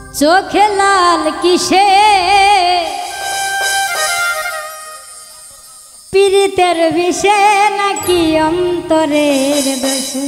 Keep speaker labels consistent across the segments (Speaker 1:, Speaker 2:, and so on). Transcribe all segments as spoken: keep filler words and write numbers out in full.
Speaker 1: चोखे लाल किसे पीड़ितेर विषे नाकि अंतरेर दोषे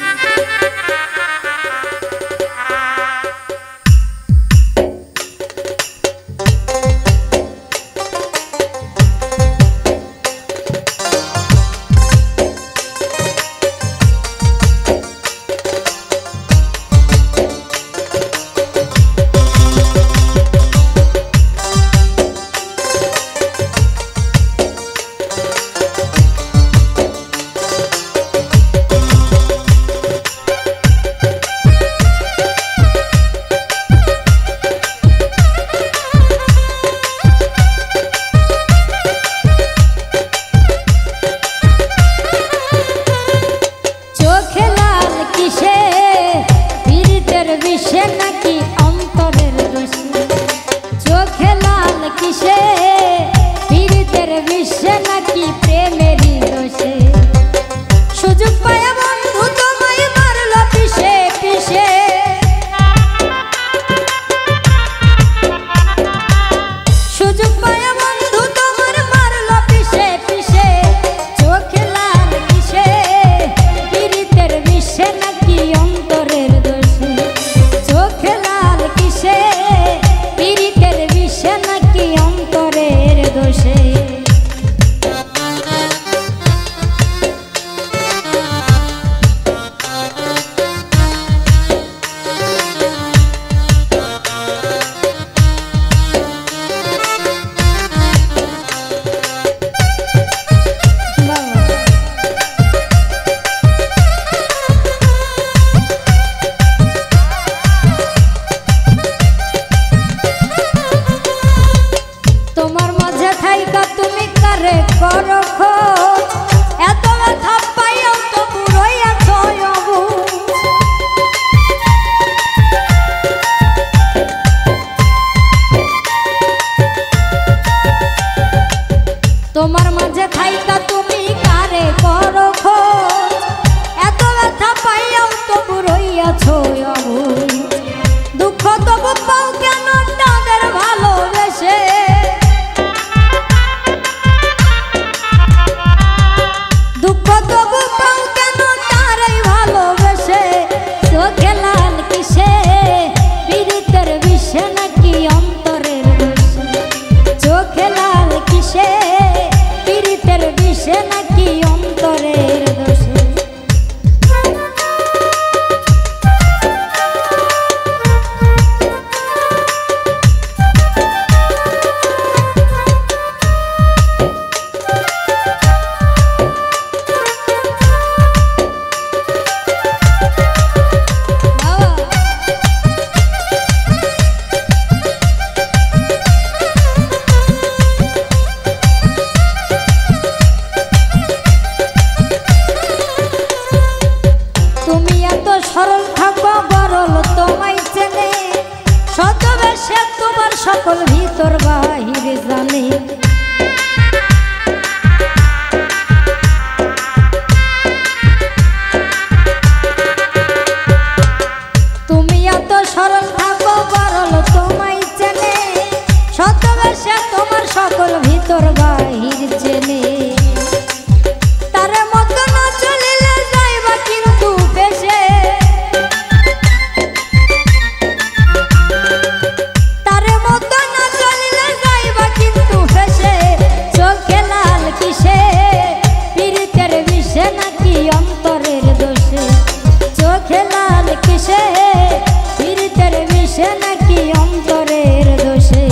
Speaker 1: তোমার মাঝে থাইকা তুমি কারে করো খোঁজ এত ব্যথা পাইয়াও তবু রইয়াছো অবুঝ দুঃখ তবু পাও কেন তাদের ভালোবেসে দুঃখ তবু পাও কেন তারাই ভালোবেসে চোখে লাল কিসে পীড়িতের বিষে নাকি অন্তরের দোষে চোখে লাল কিসে বিষে নাকি অন্তরের দোষে সরল থাকো বরল তোমায় চেনে সতবেশে তোমার সকল ভিতর বাহিরে জানে তুমি এত সরল থাকো বরল তোমায় চেনে সতবেশে তোমার সকল ভিতর বাহির চেনে তার মতো না চলিলে যাইবা কিন্তু বেশে অন্তরের দোষে চোখে লাল কিসে পীড়িতের বিষে নাকি অন্তরের দোষে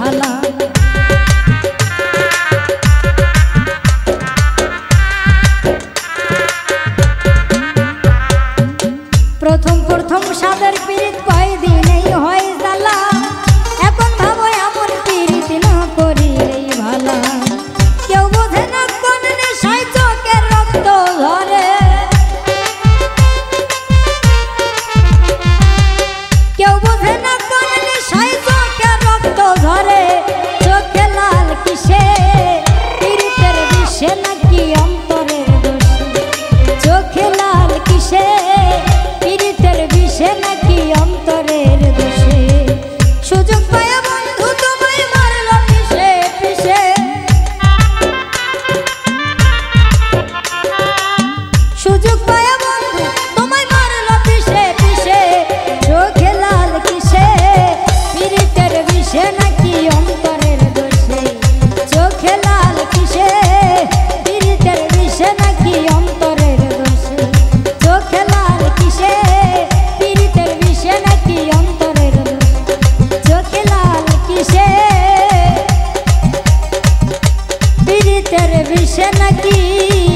Speaker 1: ভালা। প্রথম প্রথম সাদের পীড়িত কয়দিনেই হয় জ্বালা, এখন ভাবো এমন পীড়িত না করিলেই ভালা। কেউ বোঝে না কোন নেশায় চোখের রক্ত ঝরে, কেউ বোঝে না কোন নেশায় চোখের রক্ত ঝরে। চোখে লাল কিসে পীড়িতের বিষে নাকি অন্তরের দোষে, চোখে লাল কিসে পীড়িতের বিষে নাকি অন্তরের দোষে। সুযোগ পায় বন্ধু তোমায় মারল পিছে পিছে, সুযোগ পায় বন্ধু তোমায় মারল পিছে পিছে। চোখে লাল কিসে পীড়িতের বিষে নাকি অন্তরের দোষে, চোখে লাল কিসে পীড়িতের বিষে নাকি অন্তরের দোষে। চোখে লাল কিসে পীড়িতের বিষে নাকি অন্তরের দোষে, চোখে লাল কিসে পীড়িতের বিষে নাকি